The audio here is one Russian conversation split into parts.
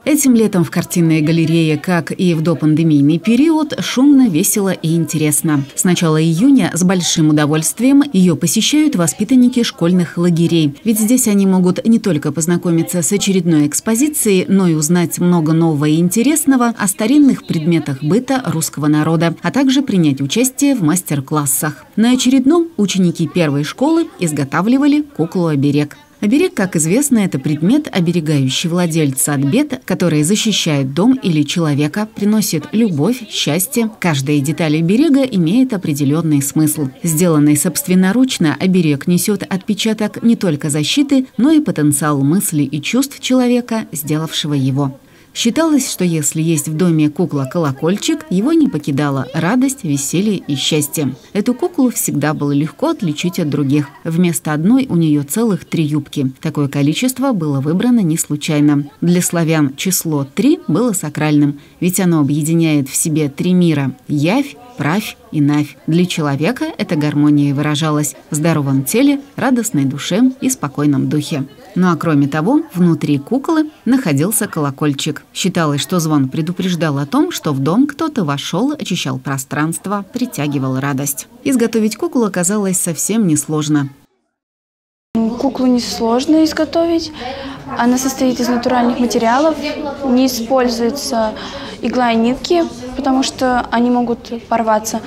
Этим летом в картинной галерее, как и в допандемийный период, шумно, весело и интересно. С начала июня с большим удовольствием ее посещают воспитанники школьных лагерей. Ведь здесь они могут не только познакомиться с очередной экспозицией, но и узнать много нового и интересного о старинных предметах быта русского народа, а также принять участие в мастер-классах. На очередном ученики первой школы изготавливали куклу-оберег. Оберег, как известно, это предмет, оберегающий владельца от бед, который защищает дом или человека, приносит любовь, счастье. Каждая деталь оберега имеет определенный смысл. Сделанный собственноручно, оберег несет отпечаток не только защиты, но и потенциал мыслей и чувств человека, сделавшего его. Считалось, что если есть в доме кукла-колокольчик, его не покидала радость, веселье и счастье. Эту куклу всегда было легко отличить от других. Вместо одной у нее целых 3 юбки. Такое количество было выбрано не случайно. Для славян число 3 было сакральным, ведь оно объединяет в себе 3 мира – явь, правь и навь. Для человека эта гармония выражалась в здоровом теле, радостной душе и спокойном духе. Ну а кроме того, внутри куклы находился колокольчик. Считалось, что звон предупреждал о том, что в дом кто-то вошел, очищал пространство, притягивал радость. Изготовить куклу оказалось совсем несложно. Куклу несложно изготовить. Она состоит из натуральных материалов, не используется игла и нитки, потому что они могут порваться.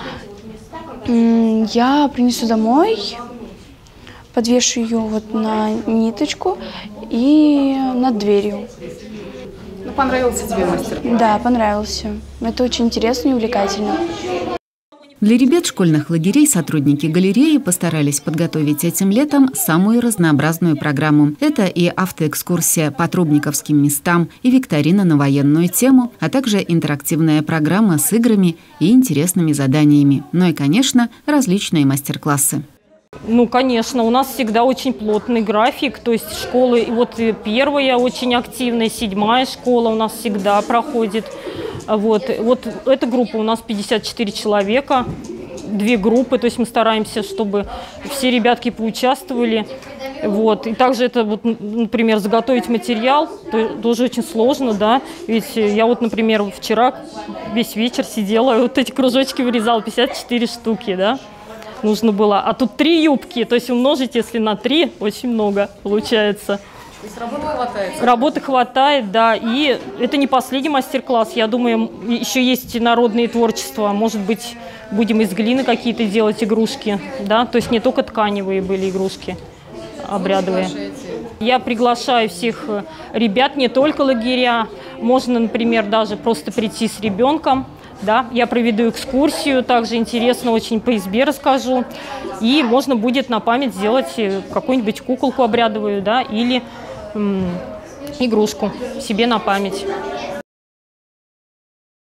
Я принесу домой, подвешу ее вот на ниточку и над дверью. Ну, понравился тебе мастер-класс? Да, понравился. Это очень интересно и увлекательно. Для ребят школьных лагерей сотрудники галереи постарались подготовить этим летом самую разнообразную программу. Это и автоэкскурсия по трубниковским местам, и викторина на военную тему, а также интерактивная программа с играми и интересными заданиями. Ну и, конечно, различные мастер-классы. Ну, конечно, у нас всегда очень плотный график, то есть школы, вот первая очень активная, 7-я школа у нас всегда проходит. Вот эта группа у нас 54 человека, 2 группы, то есть мы стараемся, чтобы все ребятки поучаствовали. Вот. И также это, вот, например, заготовить материал, тоже очень сложно, да, ведь я вот, например, вчера весь вечер сидела, вот эти кружочки вырезала, 54 штуки, да. Нужно было. А тут 3 юбки, то есть умножить, если на 3, очень много получается. То есть работы хватает? Работы хватает, да. И это не последний мастер-класс. Я думаю, еще есть народные творчества. Может быть, будем из глины какие-то делать игрушки. Да? То есть не только тканевые были игрушки обрядовые. Я приглашаю всех ребят, не только лагеря. Можно, например, даже просто прийти с ребенком. Да, я проведу экскурсию, также интересно очень по избе расскажу. И можно будет на память сделать какую-нибудь куколку обрядовую, да, или игрушку себе на память.